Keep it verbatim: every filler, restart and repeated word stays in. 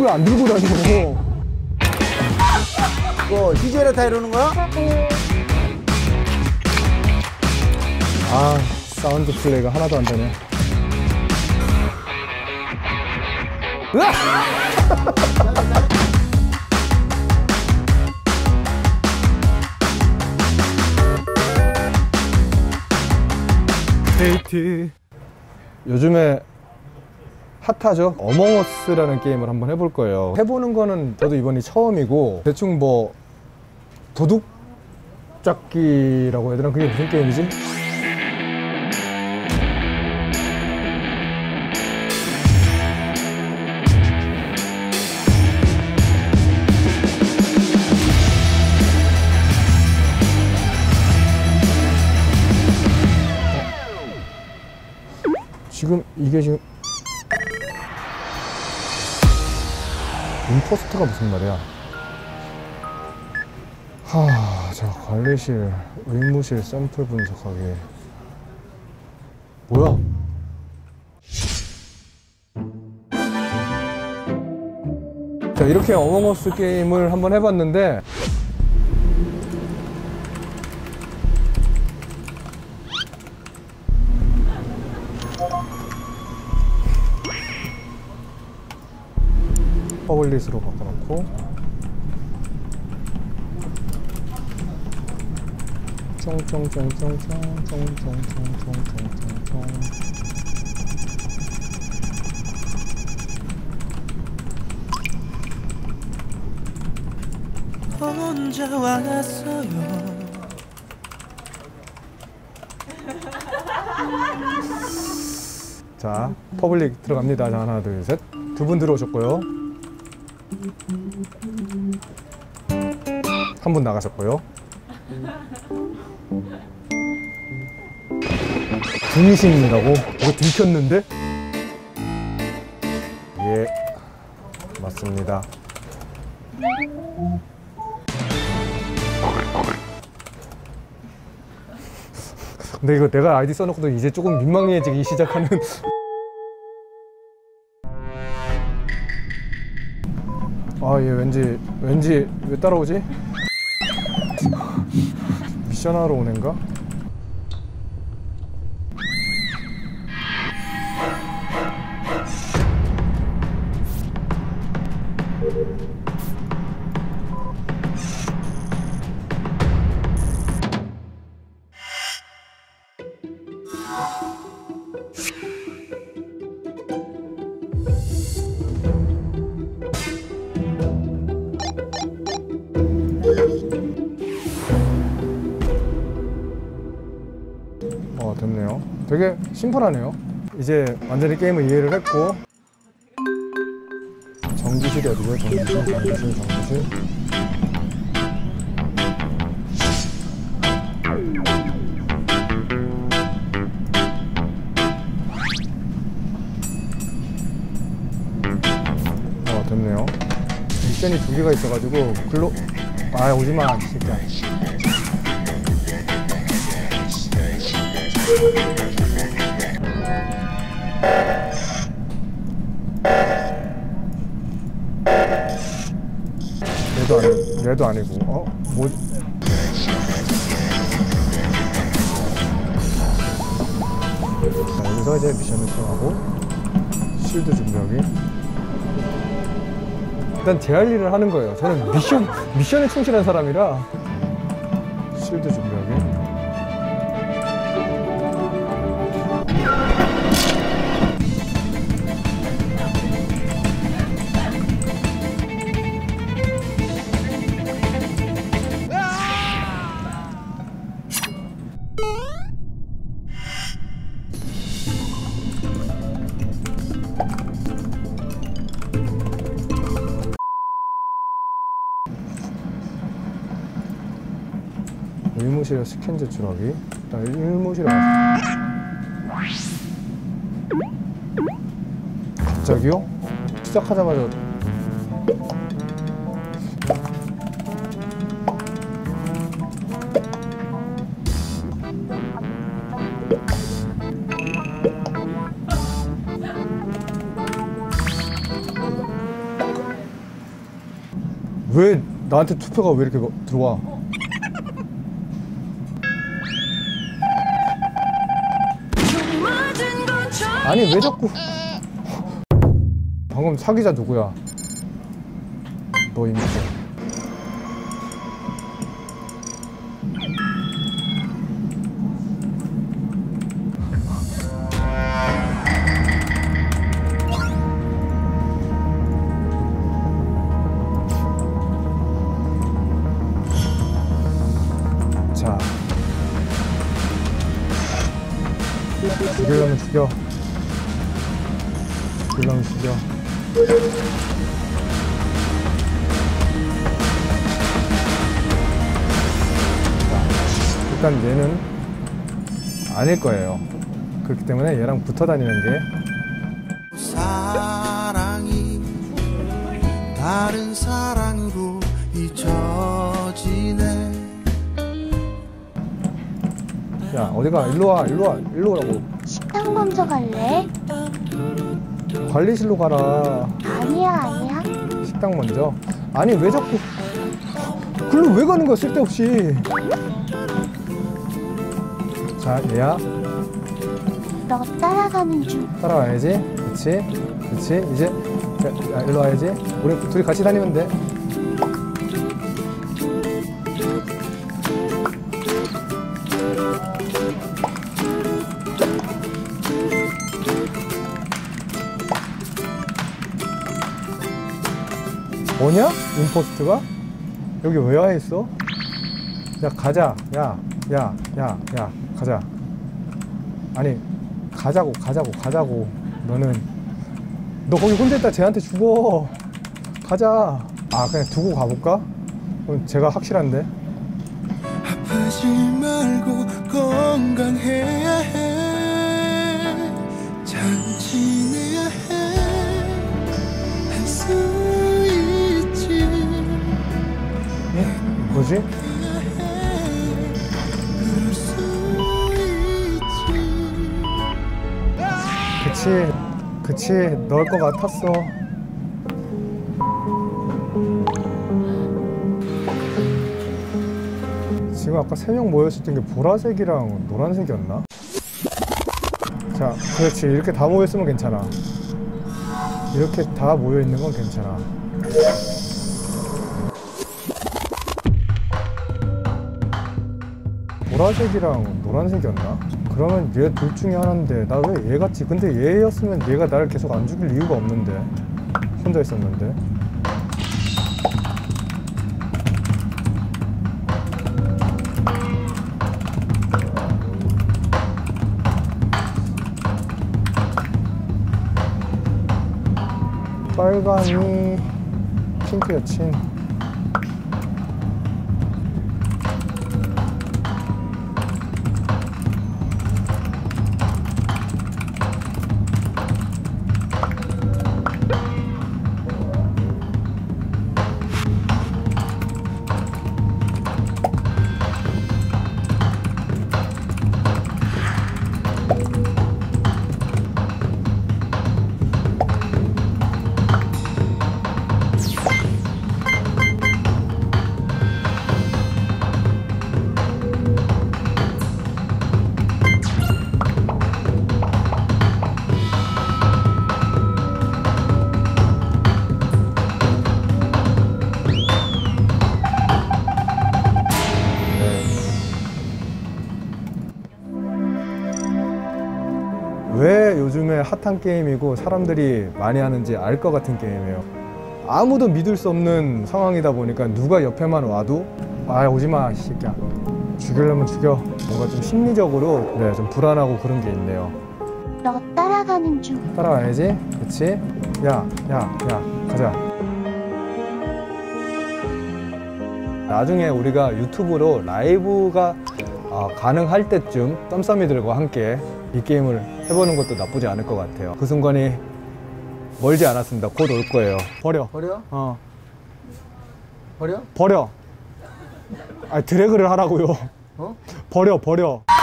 왜 안 들고 다니고? 뭐 디제이를 다 이러는 거야? 아, 사운드 플레이가 하나도 안 되네. 으악! 데이트. 요즘에 핫하죠? 어몽어스라는 게임을 한번 해볼 거예요. 해보는 거는 저도 이번이 처음이고, 대충 뭐 도둑잡기라고 해야 되나? 그게 무슨 게임이지? 지금 이게 지금 임포스터가 무슨 말이야? 하, 자, 관리실, 의무실 샘플 분석하기. 뭐야? 자, 이렇게 어몽어스 게임을 한번 해봤는데 퍼블릿으로 바꿔놓고 쫑쫑쫑쫑쫑쫑쫑쫑쫑쫑쫑쫑 혼자 왔어요. 자, 퍼블릭 들어갑니다. 자, 하나, 둘, 셋. 두 분 들어오셨고요. 한 분 나가셨고요. 등신이라고? 이거 들켰는데? 예, 맞습니다. 근데 이거 내가 아이디 써놓고도 이제 조금 민망해지기 시작하는. 아, 얘 왠지 왠지 왜 따라오지? 미션하러 오는 가? 어, 됐네요. 되게 심플하네요. 이제 완전히 게임을 이해를 했고, 정지실이 어디고요? 정지실, 정지실, 정지실. 어, 됐네요. 미션이 두 개가 있어가지고 글로. 아, 오지마 진짜. 얘도 아니고, 얘도 아니고, 어? 뭐? 자, 여기서 이제 미션을 수행하고, 실드 준비하기. 일단 제 할 일을 하는 거예요. 저는 미션, 미션에 충실한 사람이라. 실드 준비하기. 의무실에 스캔 제출하기. 일단 의무실에 와서. 갑자기요? 시작하자마자. 왜 나한테 투표가 왜 이렇게 들어와? 아니 왜 자꾸 방금 사귀자 누구야? 너 임수. 자, 죽이려면 죽여. 죽이려면 죽여. 일단 얘는 아닐 거예요. 그렇기 때문에 얘랑 붙어 다니는 게 사랑이 다른 사랑으로 잊혀지네. 야 어디가? 일로와 일로와 일로 오라고. 식당 먼저 갈래? 관리실로 가라. 아니야 아니야. 식당 먼저. 아니 왜 자꾸 글로 왜 가는 거야 쓸데없이. 자 얘야 너 따라가는 중. 따라와야지. 그치 그치 이제 자, 야, 일로 와야지. 우리 둘이 같이 다니면 돼. 뭐냐? 임포스트가? 여기 왜 와 있어? 야 가자. 야 야 야 야 가자. 아니 가자고 가자고 가자고. 너는 너 거기 혼자 있다 쟤한테 죽어. 가자. 아 그냥 두고 가볼까? 그럼 제가 확실한데. 아프지 말고 건강해야 해. 잘 지내야 해. 할 수 있지. 응? 뭐지? 그럴 수 있지. 그치 그치 넣을 것 같았어. 지금 아까 세 명 모였을 때 게 보라색이랑 노란색이었나? 자 그렇지. 이렇게 다 모였으면 괜찮아. 이렇게 다 모여있는 건 괜찮아. 보라색이랑 노란색이었나? 그러면 얘 둘 중에 하나인데 나 왜 얘 같지? 근데 얘였으면 얘가 나를 계속 안 죽일 이유가 없는데. 혼자 있었는데. 빨간이 핑크 여친. 왜 요즘에 핫한 게임이고 사람들이 많이 하는지 알 것 같은 게임이에요. 아무도 믿을 수 없는 상황이다 보니까 누가 옆에만 와도 아 오지마 이 새끼야. 죽이려면 죽여. 뭔가 좀 심리적으로 네, 좀 불안하고 그런 게 있네요. 너 따라가는 중. 따라와야지. 그치? 야, 야, 야, 가자. 나중에 우리가 유튜브로 라이브가 어, 가능할 때쯤 썸썸이들과 함께 이 게임을 해보는 것도 나쁘지 않을 것 같아요. 그 순간이 멀지 않았습니다. 곧 올 거예요. 버려. 버려? 어. 버려? 버려. 아 드래그를 하라고요. 어? 버려, 버려.